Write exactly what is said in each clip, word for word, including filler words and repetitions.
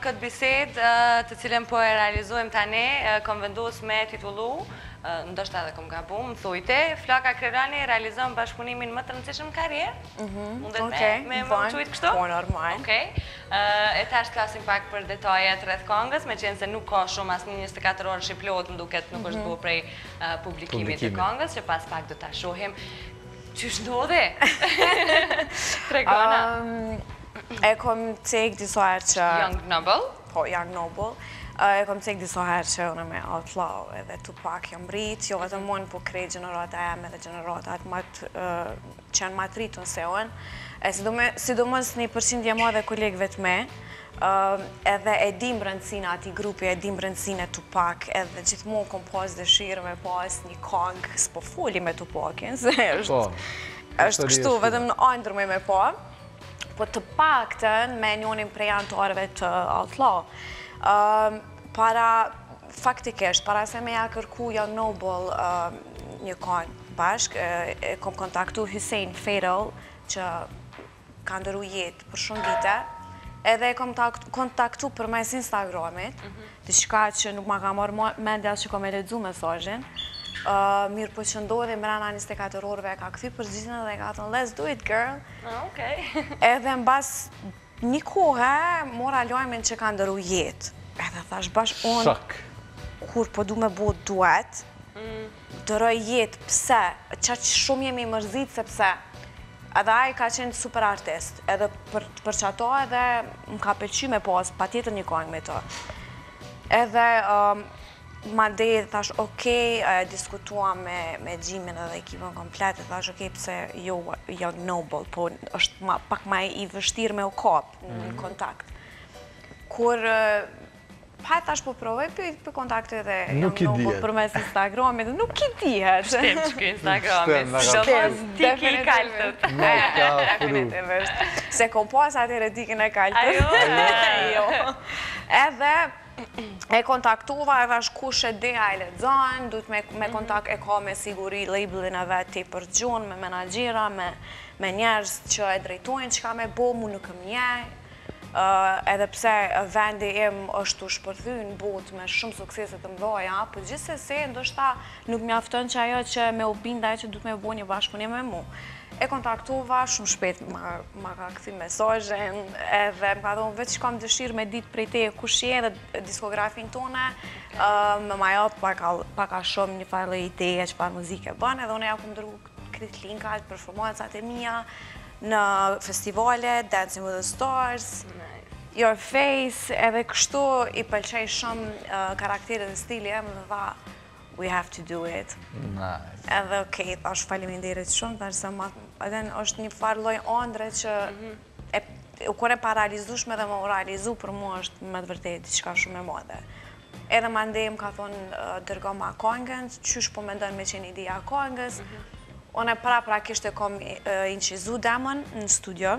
këtë bisedë të cilën po e realizojmë tani, kom vendos me titullu, ndoshta edhe kom gabu, më thujte, Flaka Krerani realizon bashkëpunimin më të rëndësishëm në karrierë? Mundet me më qujtë kështu? Po, normal. E tash të klasim pak për detajet rreth këngës, me qenë se nuk ka shumë asë një njëzet e katër orë shqiplot, më duket nuk është bu prej publikimit të këngës, që pas pak do të shohim. Qysh ndodhe? Tregona. E kom cek disa herë që... Young Noble? Po, Young Noble. E kom cek disa herë që unë me Outlaw edhe Tupac jam rrit, jo vetëm unë po krejt gjenerata e me dhe generatat që janë ma të rritën se unë. Sidomos një përqindje ma dhe kolegëve të me, edhe e dim rëndësina ati grupi, e dim rëndësina Tupac, edhe gjithmonë kom pas dëshirë me pas një kongë, s'po foli me Tupacin, se është kështu, vetëm në andër me me pa, po të paktën me njonin prej antarëve të Outlaw. Para, faktikisht, para se me ja kërku Young Noble një kongë bashk, e kom kontaktu Hussein Fatal, që ka ndëru jetë për shumë vite, edhe e kom kontaktu për mes Instagramit, diçka që nuk ma ka marrë mendja që kom e ledzu mesazhin, mirë po që ndodhe mrena njëzet e katër orëve ka këthi përgjithën dhe ka thënë let's do it girl. Edhe në bas një kohë mora lojmin që ka ndëru jetë. Edhe thash bash unë kur po du me bo duet, dëroj jetë pse, qa që shumë jemi mërzit se pse. Edhe aj ka qenë super artist, edhe për që ato edhe më ka pëlqy me pas, pa tjetër një kongë me to. Edhe ma dhe thash okej, diskutuam me Gjimin edhe ekipën komplet, e thash okej pëse jo Young Noble, po është pak ma i vështirë me u kap në kontakt. Kur pa tash po provoj për kontakte dhe Young Noble për mes Instagramit, nuk i dihet. Shtem që kë Instagramit, shtem tiki i kaltët. Se kom pas atyre tikin e kaltët. Ajo? Edhe e kontaktuva edhe është kush e di a i lexon, duhet me kontakt e ka me siguri labelin e vetë ti për gjunë, me menagjera, me njerës që e drejtojnë që ka me bo, mu nuk më njej. Edhe pse vendi im është u shpërthy në botë me shumë sukseset të mdoja, për gjithse se ndoshta nuk mjafton që ajo që me u bindaj që duhet me bo një bashkëpunim me mu. E kontaktuva, shumë shpet ma ka këthi mesazhin, edhe më ka thonë veç kam dëshirë me ditë prej te kush je dhe diskografin tone, me ma jop paka shumë një farë ideje që par muzike bën, edhe unë ja ku më dërgu këtë linkat, performancat e mija, në festivale, Dancing with the Stars, Your Face, edhe kështu i pëlqej shumë karakterit dhe stili em dhe dha, we have to do it. Edhe okej, thash faleminderit shumë, thash se edhe është një farë loj andre që kur e pa realizushme dhe më realizu, për mu është me të vërtet diçka shumë e madhe. Edhe ma ndej më ka thonë dërgo ma kongën, qysh po me ndonë me qenë ideja kongës. Unë pra pra kishtë e kom incizu demon në studio,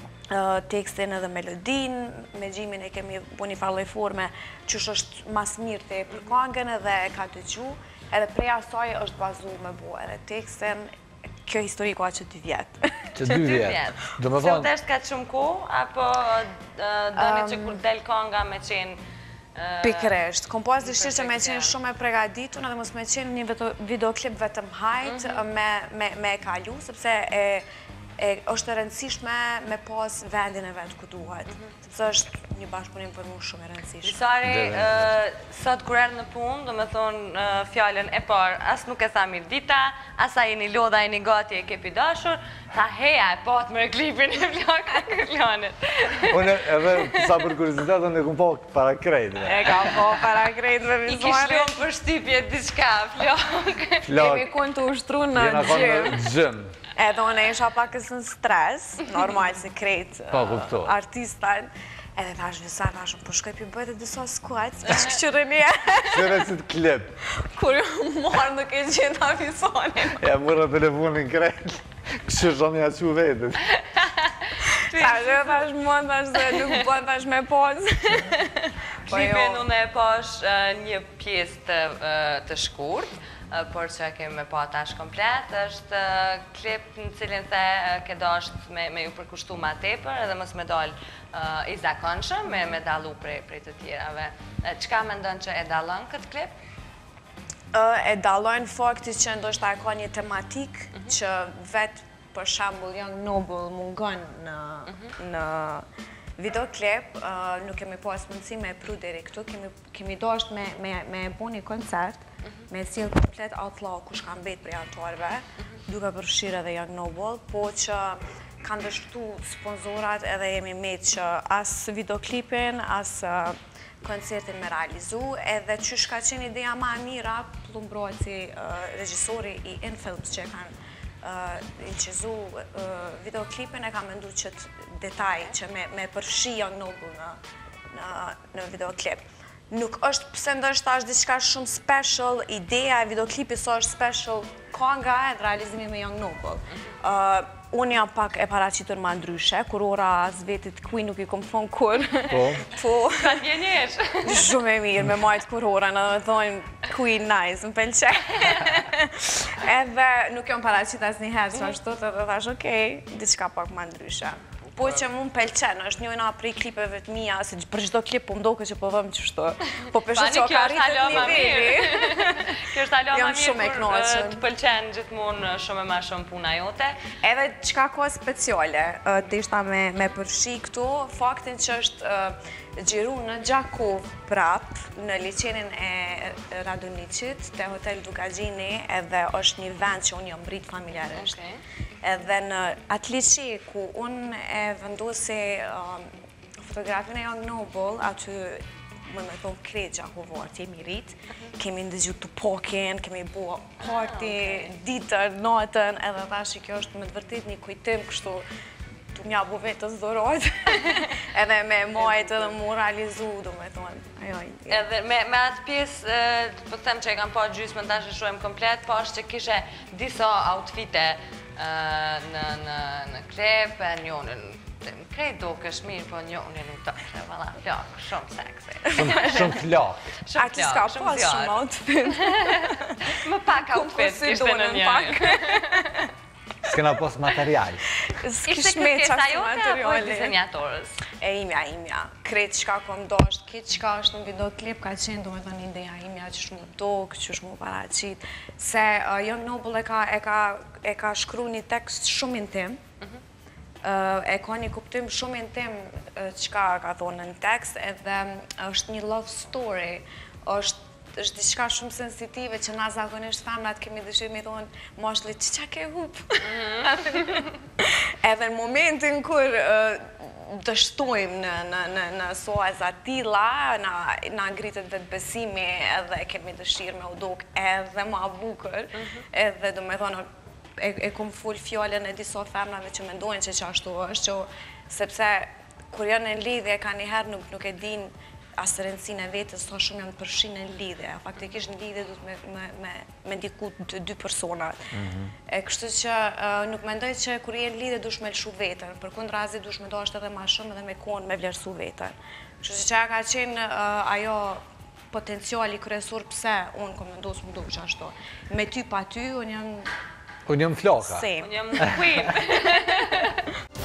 tekstin edhe melodin, me Gjimin e kemi bu një farloj forme qysh është mas mirë të e për kongën edhe e ka të gju, edhe prej asaj është bazu me bu edhe tekstin, kjo histori ka që dy vjetë. Që dy vjetë. Se u teshtë ka shumë ku, apo doni që kur del konga me qenë Pikresht. Kom pas dëshirë që me qenë shumë e pregaditun edhe mos me qenë një videoklip vetëm hajt me e kalu, sepse është e rëndësishme me pas vendin e vetë ku duhet. Sepse është një bashkëpunim për mu shumë e rëndësishme. Visari, sot kur erë në punë, do me thonë fjallën e parë, as nuk e tha mirë dita, asa jeni lodha, jeni gati e kepi dashur, tha heja e patë mërë klipin e Flaka Krerlanit. Unë edhe sa për kuriozitet, unë e kumë po para krejtve. E kam po para krejtve, Visari. I kishtë lëmë për shtypje diçka, Flaka. Kemi kun të ushtru në gjym. Edhe unë e isha pakës në stres, normal se krejt artistan. Edhe thash Visar, thashëm, po shkoj për bëjt e disa skuajt, për shkëqyrë një. Qëre si të klip. Kur ju marrë nuk e gjitha Visarin. Ja, mërë telefonin krejt, kështë shumë ja që vetët. Thash e thash më, thash se nuk bën, thash me pos. Klipin unë e pash një pjesë të shkurt, por që kemi pa tash komplet, është klip në cilin the ke dasht me ju përkushtu ma tepër edhe mos me dal i zakonshëm, me dalu prej të tjerave. Çka mendon që e dallon këtë klip? E dallojnë fakti që ndoshta ka një tematik që vetë për shembull Young Noble mungon në videoklip, nuk kemi pas mundësi me e pru deri këtu, kemi dasht me e bo një koncert, me e cilë komplet Outlaw kush ka mbet prej antarëve, duke përfshirë edhe Young Noble, po që kanë dështu sponsorat edhe jemi met që as videoklipin, as koncertin me realizu, edhe që shka qenë ideja ma mira, plumbrohet si regjisori i Infilms që kanë inqizu videoklipin, e ka mendu qëtë detaj që me përfshi Young Noble në videoklip. Nuk është pëse ndështë është diçka shumë special, ideja e videoklipit së është special, ka nga e realizimi me Young Noble. Unë jam pak e paraqitur ma ndryshe, kur ora as vetit Queen nuk i kom thonë kur. Po. Ka t'jenjesh. Shumë e mirë me majtë kur ora, në me thonë Queen nice, më pelqe. Edhe nuk jam paraqit as një herë, që ashtu të dhe thash, okej, diçka pak ma ndryshe. Po që mu më pelqen, është njojna prej klipeve të mija, se për çdo klip po mdoke që po dhëmë qështu. Po pesho që o ka rritët nivelli. Kjo është alo ma shumë e mirë, kur knoqën. të pëlqen gjithmonë shumë e ma shumë puna jote. Edhe qka ka speciale, të ishta me përfshi këtu, faktin që është gjiru në Gjakov prap, në liçenin e Radoniqit, të Hotel Dugagjini, edhe është një vend që unë jam rritë familjarisht. Edhe në atë liçi ku unë e vendosi fotografin e Young Noble, aty më me thonë krejt Gjakovart, jemi rritë, kemi ndëgju të pokin, kemi bua party, ditën, natën, edhe thashi kjo është me të vërtit një kujtim kështu të mja bu vetës dorojt, edhe me majtë edhe mu realizu, du me thonë. Edhe me atë pjesë, po them që e kam pa gjysmë në tash e shohem komplet, po është që kishe disa outfite në klip, e njonën, krejt do kësh mirë, po njonën u të kështë, valla, flak, shumë seksi. Shumë flak. Shumë Ati s'ka flak, pas shumë outfit. Më pak outfit kishte në njëri. S'kena pos material. Ishte kërkesa jote apo e dizenjatorës? E imja, imja. Kretë qka kom dosht, kitë qka është në videoklip ka qenë, do me të një ideja imja që shmu tokë, që shmu paraqit. Se Young Noble e ka shkru një tekst shumë intim, e ka një kuptim shumë intim qka ka thonë në tekst, edhe është një love story, është është diçka shumë sensitive që na zakonisht femnat kemi dëshirë me thonë moshlit që qa ke hup? Edhe në momentin kur dështojmë në soaza tilla, na ngritet vetë besimi edhe kemi dëshirë me udok edhe ma bukër, edhe do me thonë e kom full fjallën e disa femnave që mendojnë që që ashtu është, që sepse kur janë në lidhje ka njëherë nuk e din asë rëndësin e vetës, sa shumë janë përfshi në lidhje. Faktikisht në lidhje du të me ndiku të dy personat. E kështu që nuk mendoj që kur je në lidhje dush me lëshu vetën, për kundra razi dush me dashtë edhe ma shumë edhe me konë me vlerësu vetën. Kështu që që ka qenë ajo potenciali kryesor pse unë kom vendosë më duke që ashtu. Me ty pa ty, unë jam... Unë jam flaka. Same. Unë jam queen.